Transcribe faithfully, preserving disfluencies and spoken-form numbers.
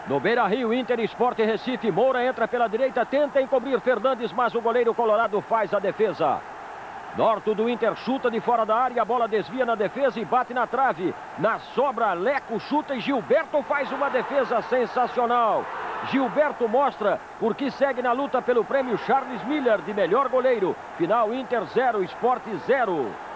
No Beira-Rio, Inter Sport Recife. Moura entra pela direita, tenta encobrir Fernandes, mas o goleiro colorado faz a defesa. Norto do Inter chuta de fora da área, a bola desvia na defesa e bate na trave. Na sobra, Leco chuta e Gilberto faz uma defesa sensacional. Gilberto mostra porque segue na luta pelo prêmio Charles Miller de melhor goleiro. Final Inter zero, Sport zero.